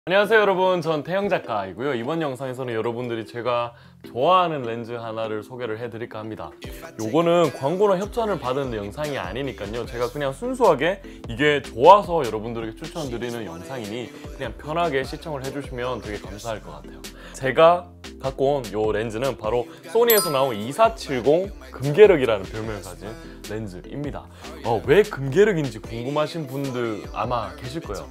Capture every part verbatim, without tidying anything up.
안녕하세요 여러분, 전 태형작가이고요. 이번 영상에서는 여러분들이 제가 좋아하는 렌즈 하나를 소개를 해드릴까 합니다. 요거는 광고나 협찬을 받은 영상이 아니니까요, 제가 그냥 순수하게 이게 좋아서 여러분들에게 추천드리는 영상이니 그냥 편하게 시청을 해주시면 되게 감사할 것 같아요. 제가 갖고 온 요 렌즈는 바로 소니에서 나온 이사칠공 금계륵이라는 별명을 가진 렌즈입니다. 어, 왜 금계륵인지 궁금하신 분들 아마 계실 거예요.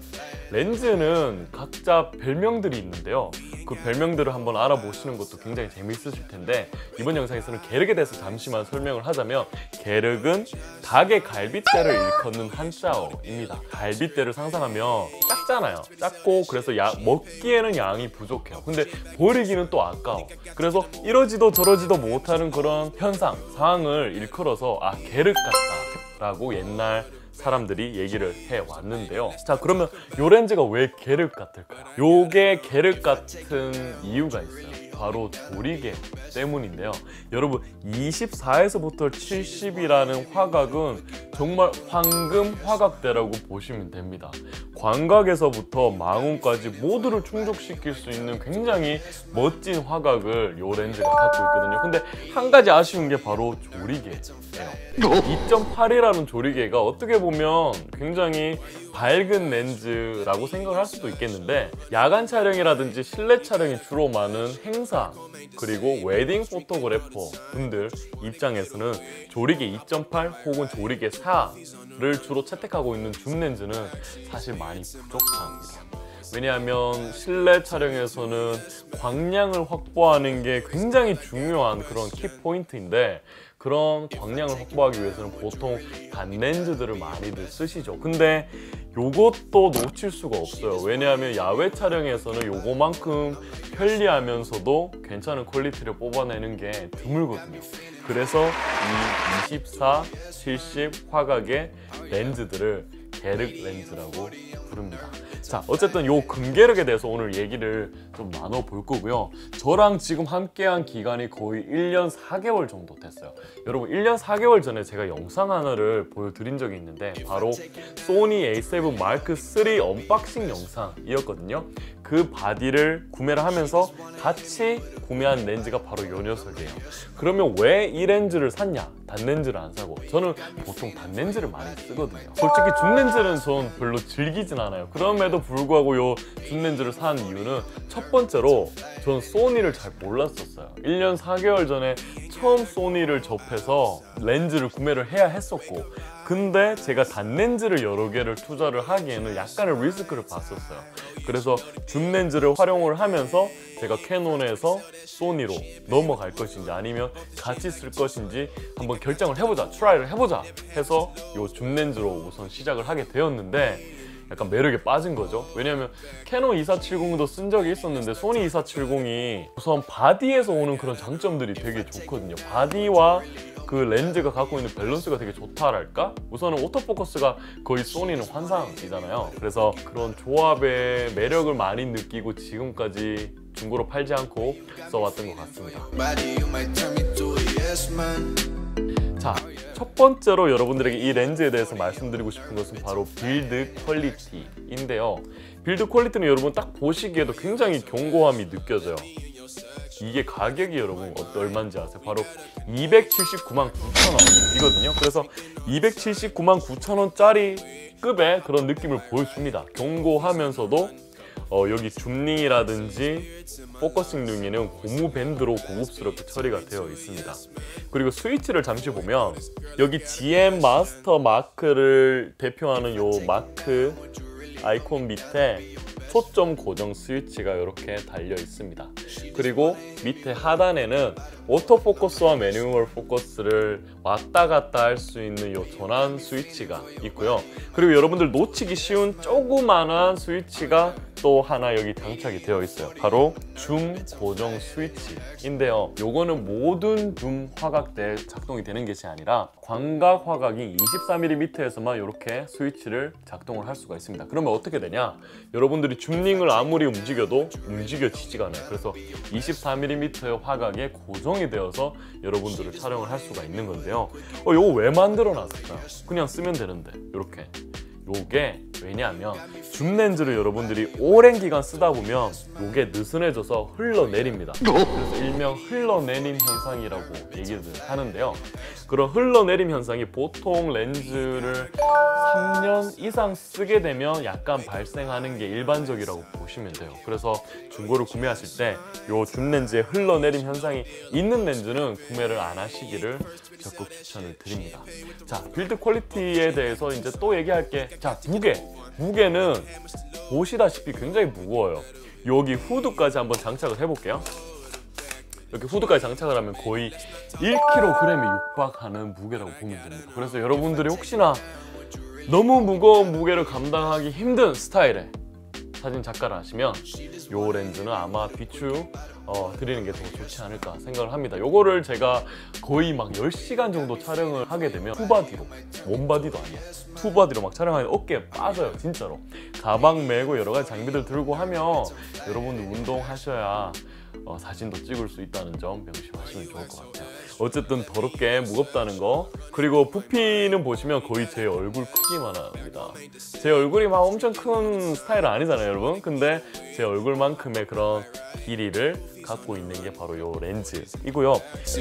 렌즈는 각자 별명들이 있는데요, 그 별명들을 한번 알아보시는 것도 굉장히 재미있으실 텐데, 이번 영상에서는 계륵에 대해서 잠시만 설명을 하자면, 계륵은 닭의 갈빗대를 일컫는 한자어입니다. 갈빗대를 상상하면 작잖아요. 작고 그래서 야, 먹기에는 양이 부족해요. 근데 버리기는 또 아까워. 그래서 이러지도 저러지도 못하는 그런 현상, 상황을 일컬어서 아, 계륵 같다 라고 옛날 사람들이 얘기를 해왔는데요. 자, 그러면 요 렌즈가 왜 계륵 같을까요? 요게 계륵 같은 이유가 있어요. 바로 조리개 때문인데요. 여러분, 이십사에서부터 칠십이라는 화각은 정말 황금 화각대라고 보시면 됩니다. 광각에서부터 망원까지 모두를 충족시킬 수 있는 굉장히 멋진 화각을 요 렌즈가 갖고 있거든요. 근데 한 가지 아쉬운 게 바로 조리개예요. 이 점 팔이라는 조리개가 어떻게 보면 굉장히 밝은 렌즈라고 생각을 할 수도 있겠는데, 야간 촬영이라든지 실내 촬영이 주로 많은 행사 그리고 웨딩 포토그래퍼 분들 입장에서는 조리개 이 점 팔 혹은 조리개 사를 주로 채택하고 있는 줌 렌즈는 사실 많이 부족합니다. 왜냐하면 실내 촬영에서는 광량을 확보하는 게 굉장히 중요한 그런 키포인트인데, 그런 광량을 확보하기 위해서는 보통 단렌즈들을 많이들 쓰시죠. 근데 요것도 놓칠 수가 없어요. 왜냐하면 야외 촬영에서는 요거만큼 편리하면서도 괜찮은 퀄리티를 뽑아내는 게 드물거든요. 그래서 이 이십사, 칠십 화각의 렌즈들을 계륵 렌즈라고 부릅니다. 자, 어쨌든 요 금계륵에 대해서 오늘 얘기를 좀 나눠볼 거고요. 저랑 지금 함께한 기간이 거의 일 년 사 개월 정도 됐어요. 여러분, 일 년 사 개월 전에 제가 영상 하나를 보여드린 적이 있는데, 바로 소니 에이 세븐 마크 쓰리 언박싱 영상이었거든요. 그 바디를 구매를 하면서 같이 구매한 렌즈가 바로 이 녀석이에요. 그러면 왜 이 렌즈를 샀냐? 단렌즈를 안 사고. 저는 보통 단렌즈를 많이 쓰거든요. 솔직히 줌렌즈는 전 별로 즐기진 않아요. 그럼에도 불구하고 요 줌렌즈를 산 이유는, 첫 번째로 전 소니를 잘 몰랐었어요. 일 년 사 개월 전에 처음 소니를 접해서 렌즈를 구매를 해야 했었고, 근데 제가 단렌즈를 여러 개를 투자를 하기에는 약간의 리스크를 봤었어요. 그래서 줌 렌즈를 활용을 하면서 제가 캐논에서 소니로 넘어갈 것인지 아니면 같이 쓸 것인지 한번 결정을 해보자, 트라이를 해보자 해서 이 줌 렌즈로 우선 시작을 하게 되었는데, 약간 매력에 빠진 거죠. 왜냐면 캐논 이사칠공도 쓴 적이 있었는데, 소니 이사칠공이 우선 바디에서 오는 그런 장점들이 되게 좋거든요. 바디와 그 렌즈가 갖고 있는 밸런스가 되게 좋다랄까? 우선은 오토포커스가 거의 소니는 환상이잖아요. 그래서 그런 조합의 매력을 많이 느끼고 지금까지 중고로 팔지 않고 써왔던 것 같습니다. 자, 첫 번째로 여러분들에게 이 렌즈에 대해서 말씀드리고 싶은 것은 바로 빌드 퀄리티인데요. 빌드 퀄리티는 여러분 딱 보시기에도 굉장히 견고함이 느껴져요. 이게 가격이 여러분 얼마인지 아세요? 바로 이백칠십구만 구천 원이거든요. 그래서 이백칠십구만 구천 원짜리 급의 그런 느낌을 보여줍니다. 견고하면서도 어, 여기 줌링이라든지 포커싱 링에는 고무 밴드로 고급스럽게 처리가 되어 있습니다. 그리고 스위치를 잠시 보면, 여기 지엠 마스터 마크를 대표하는 요 마크 아이콘 밑에 초점 고정 스위치가 이렇게 달려 있습니다. 그리고 밑에 하단에는 오토포커스와 매뉴얼 포커스를 왔다 갔다 할 수 있는 이 전환 스위치가 있고요. 그리고 여러분들 놓치기 쉬운 조그만한 스위치가 또 하나 여기 장착이 되어 있어요. 바로 줌 고정 스위치인데요. 요거는 모든 줌 화각대에 작동이 되는 것이 아니라 광각 화각이 이십사 밀리미터에서만 이렇게 스위치를 작동을 할 수가 있습니다. 그러면 어떻게 되냐? 여러분들이 줌링을 아무리 움직여도 움직여지지가 않아요. 그래서 이십사 밀리미터의 화각에 고정이 되어서 여러분들을 촬영을 할 수가 있는 건데요. 어, 이거 왜 만들어 놨을까요? 그냥 쓰면 되는데. 이렇게 요게 왜냐하면 줌 렌즈를 여러분들이 오랜 기간 쓰다 보면 요게 느슨해져서 흘러내립니다. 그래서 일명 흘러내림 현상이라고 얘기를 하는데요. 그런 흘러내림 현상이 보통 렌즈를 삼 년 이상 쓰게 되면 약간 발생하는 게 일반적이라고 보시면 돼요. 그래서 중고를 구매하실 때 요 줌 렌즈에 흘러내림 현상이 있는 렌즈는 구매를 안 하시기를 적극 추천을 드립니다. 자, 빌드 퀄리티에 대해서 이제 또 얘기할게. 자, 무게. 무게는 보시다시피 굉장히 무거워요. 여기 후드까지 한번 장착을 해볼게요. 이렇게 후드까지 장착을 하면 거의 일 킬로그램에 육박하는 무게라고 보면 됩니다. 그래서 여러분들이 혹시나 너무 무거운 무게를 감당하기 힘든 스타일의 사진 작가를 하시면 요 렌즈는 아마 비추 어, 드리는 게 더 좋지 않을까 생각을 합니다. 요거를 제가 거의 막 열 시간 정도 촬영을 하게 되면 투바디로, 원바디도 아니야, 투바디로 막 촬영하면 어깨에 빠져요. 진짜로. 가방 메고 여러 가지 장비들 들고 하면 여러분들 운동하셔야 어, 사진도 찍을 수 있다는 점 명심하시면 좋을 것 같아요. 어쨌든 더럽게 무겁다는 거. 그리고 부피는 보시면 거의 제 얼굴 크기만 합니다. 제 얼굴이 막 엄청 큰 스타일은 아니잖아요, 여러분. 근데 제 얼굴만큼의 그런 길이를 갖고 있는 게 바로 요 렌즈이고요.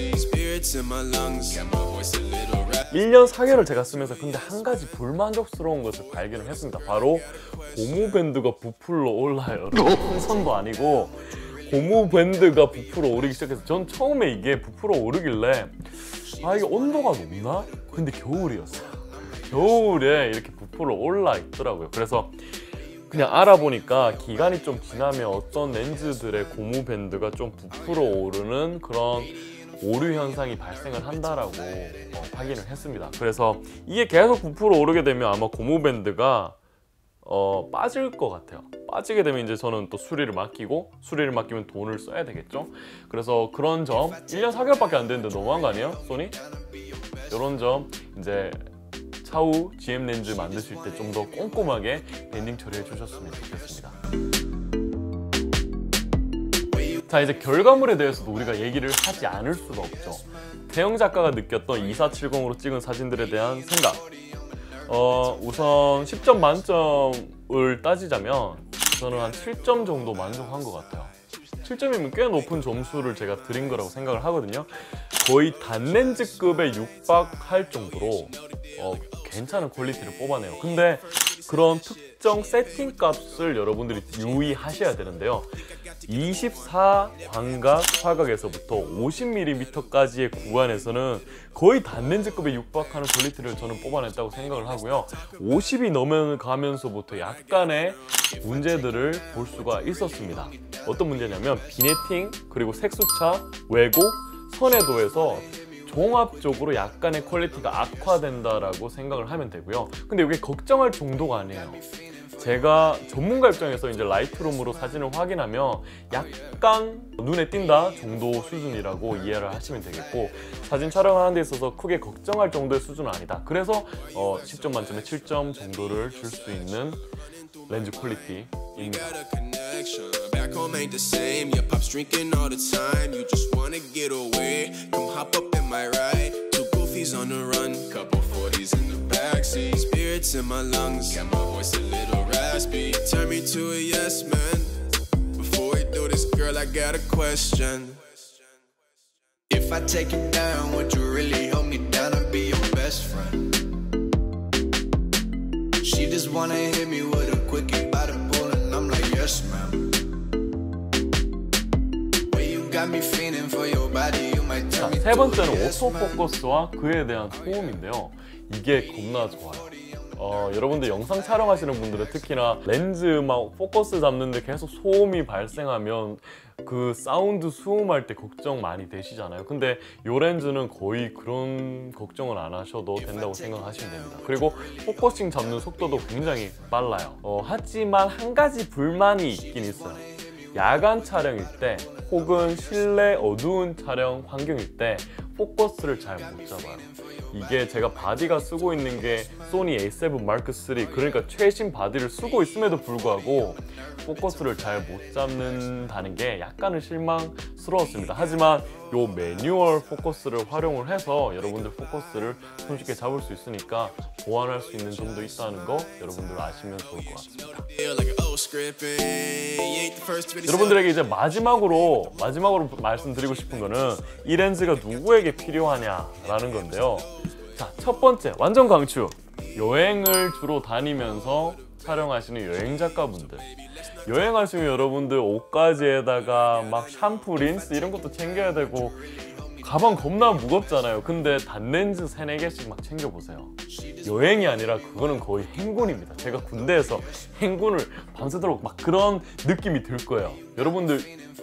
일 년 사 개월을 제가 쓰면서 근데 한 가지 불만족스러운 것을 발견을 했습니다. 바로 고무밴드가 부풀러 올라요. 큰 선도 아니고 고무밴드가 부풀어 오르기 시작해서 전 처음에 이게 부풀어 오르길래 아, 이게 온도가 높나? 근데 겨울이었어요. 겨울에 이렇게 부풀어 올라 있더라고요. 그래서 그냥 알아보니까 기간이 좀 지나면 어떤 렌즈들의 고무밴드가 좀 부풀어 오르는 그런 오류 현상이 발생을 한다라고 어, 확인을 했습니다. 그래서 이게 계속 부풀어 오르게 되면 아마 고무밴드가 어, 빠질 것 같아요. 빠지게 되면 이제 저는 또 수리를 맡기고, 수리를 맡기면 돈을 써야 되겠죠. 그래서 그런 점, 일 년 사 개월밖에 안 됐는데 너무한 거 아니에요, 소니? 이런 점 이제 차후 지엠 렌즈 만드실 때 좀 더 꼼꼼하게 밴딩 처리해 주셨으면 좋겠습니다. 자, 이제 결과물에 대해서도 우리가 얘기를 하지 않을 수가 없죠. 태영 작가가 느꼈던 이사칠공으로 찍은 사진들에 대한 생각. 어, 우선 십 점 만점을 따지자면 저는 한 칠 점 정도 만족한 것 같아요. 칠 점이면 꽤 높은 점수를 제가 드린 거라고 생각을 하거든요. 거의 단렌즈급에 육박할 정도로 어, 괜찮은 퀄리티를 뽑아내요. 근데 그런 특정 세팅 값을 여러분들이 유의하셔야 되는데요. 이십사 광각 화각에서부터 오십 밀리미터까지의 구간에서는 거의 단렌즈급에 육박하는 퀄리티를 저는 뽑아냈다고 생각을 하고요. 오십이 넘어가면서부터 약간의 문제들을 볼 수가 있었습니다. 어떤 문제냐면 비네팅, 그리고 색수차, 왜곡, 선회도에서 종합적으로 약간의 퀄리티가 악화된다라고 생각을 하면 되고요. 근데 이게 걱정할 정도가 아니에요. 제가 전문가 입장에서 이제 라이트룸으로 사진을 확인하면 약간 눈에 띈다 정도 수준이라고 이해를 하시면 되겠고, 사진 촬영하는 데 있어서 크게 걱정할 정도의 수준은 아니다. 그래서 어, 십 점 만점에 칠 점 정도를 줄 수 있는 렌즈 퀄리티입니다. Back home ain't the same. Your pop's drinking all the time. You just wanna get away. Come hop up in my ride. Two goofies on the run. Couple forties in the backseat. Spirits in my lungs. Got my voice a little raspy. Turn me to a yes man. Before we do this, girl, I got a question. If I take you down, would you really hold me down and be your best friend? She just wanna hit me with a quickie by the pool, and I'm like, yes, ma'am. 자, 세 번째는 오토포커스와 그에 대한 소음인데요. 이게 겁나 좋아요. 어, 여러분들 영상 촬영하시는 분들은 특히나 렌즈 막 포커스 잡는데 계속 소음이 발생하면 그 사운드 수음할 때 걱정 많이 되시잖아요. 근데 이 렌즈는 거의 그런 걱정을 안 하셔도 된다고 생각하시면 됩니다. 그리고 포커싱 잡는 속도도 굉장히 빨라요. 어, 하지만 한 가지 불만이 있긴 있어요. 야간 촬영일 때 혹은 실내 어두운 촬영 환경일 때 포커스를 잘 못 잡아요. 이게 제가 바디가 쓰고 있는 게 소니 에이 세븐 마크 쓰리, 그러니까 최신 바디를 쓰고 있음에도 불구하고 포커스를 잘 못 잡는다는 게 약간은 실망스러웠습니다. 하지만 요 매뉴얼 포커스를 활용을 해서 여러분들 포커스를 손쉽게 잡을 수 있으니까 보완할 수 있는 점도 있다는 거 여러분들 아시면 좋을 것 같습니다. 여러분들에게 이제 마지막으로 마지막으로 말씀드리고 싶은 거는 이 렌즈가 누구에게 필요하냐라는 건데요. 자, 첫 번째 완전 강추. 여행을 주로 다니면서 촬영하시는 여행 작가분들, 여행하시면 여러분들 옷가지에다가 막 샴푸, 린스 이런 것도 챙겨야 되고 가방 겁나 무겁잖아요. 근데 단렌즈 세네 개씩 막 챙겨보세요. 여행이 아니라 그거는 거의 행군입니다. 제가 군대에서 행군을 밤새도록 막 그런 느낌이 들 거예요. 여러분들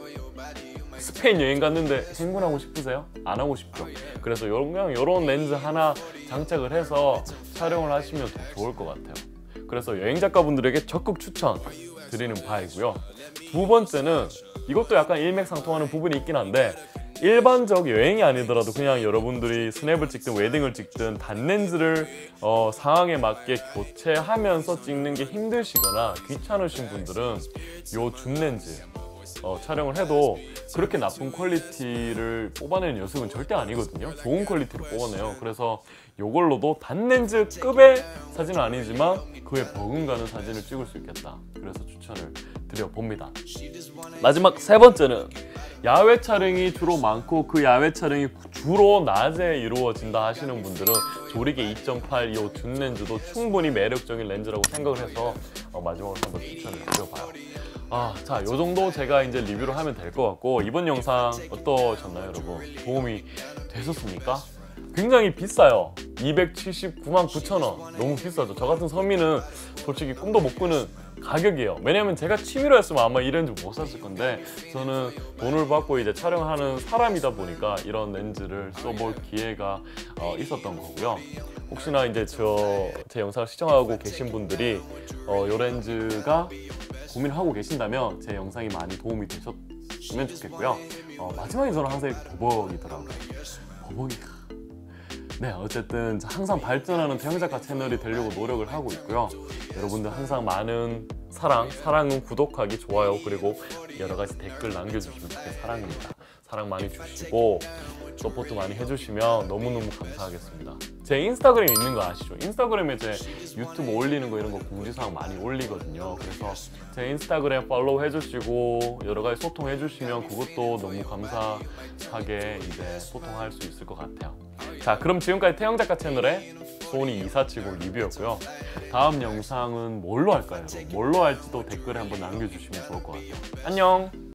스페인 여행 갔는데 행군하고 싶으세요? 안 하고 싶죠. 그래서 그냥 이런 렌즈 하나 장착을 해서 촬영을 하시면 더 좋을 것 같아요. 그래서 여행 작가분들에게 적극 추천 드리는 바이고요. 두 번째는 이것도 약간 일맥상통하는 부분이 있긴 한데, 일반적 여행이 아니더라도 그냥 여러분들이 스냅을 찍든 웨딩을 찍든 단렌즈를 어, 상황에 맞게 교체하면서 찍는 게 힘드시거나 귀찮으신 분들은 요 줌렌즈 어, 촬영을 해도 그렇게 나쁜 퀄리티를 뽑아내는 연습은 절대 아니거든요. 좋은 퀄리티로 뽑아내요. 그래서 이걸로도 단렌즈급의 사진은 아니지만 그에 버금가는 사진을 찍을 수 있겠다. 그래서 추천을 드려봅니다. 마지막 세 번째는 야외 촬영이 주로 많고 그 야외 촬영이 주로 낮에 이루어진다 하시는 분들은 조리개 이 점 팔 이 줌 렌즈도 충분히 매력적인 렌즈라고 생각을 해서 어, 마지막으로 한번 추천을 드려봐요. 아, 자, 요 정도 제가 이제 리뷰를 하면 될 것 같고, 이번 영상 어떠셨나요, 여러분? 도움이 되셨습니까? 굉장히 비싸요. 이백칠십구만 구천 원. 너무 비싸죠. 저 같은 서민은 솔직히 꿈도 못 꾸는 가격이에요. 왜냐면 제가 취미로 했으면 아마 이 렌즈 못 샀을 건데, 저는 돈을 받고 이제 촬영하는 사람이다 보니까 이런 렌즈를 써볼 기회가 어, 있었던 거고요. 혹시나 이제 저 제 영상을 시청하고 계신 분들이 어, 이 렌즈가 고민하고 계신다면 제 영상이 많이 도움이 되셨으면 좋겠고요. 어, 마지막에 저는 항상 이렇게 버벅이더라고요. 버벅이. 네, 어쨌든 항상 발전하는 태영작가 채널이 되려고 노력을 하고 있고요. 여러분들 항상 많은 사랑, 사랑은 구독하기, 좋아요, 그리고 여러 가지 댓글 남겨주시면 그게 사랑입니다. 사랑 많이 주시고 서포트 많이 해주시면 너무너무 감사하겠습니다. 제 인스타그램 있는 거 아시죠? 인스타그램에 제 유튜브 올리는 거 이런 거 공지사항 많이 올리거든요. 그래서 제 인스타그램 팔로우 해주시고 여러 가지 소통해 주시면 그것도 너무 감사하게 이제 소통할 수 있을 것 같아요. 자, 그럼 지금까지 태영작가 채널의 소니 이사칠공 리뷰였고요. 다음 영상은 뭘로 할까요? 뭘로 할지도 댓글에 한번 남겨주시면 좋을 것 같아요. 안녕!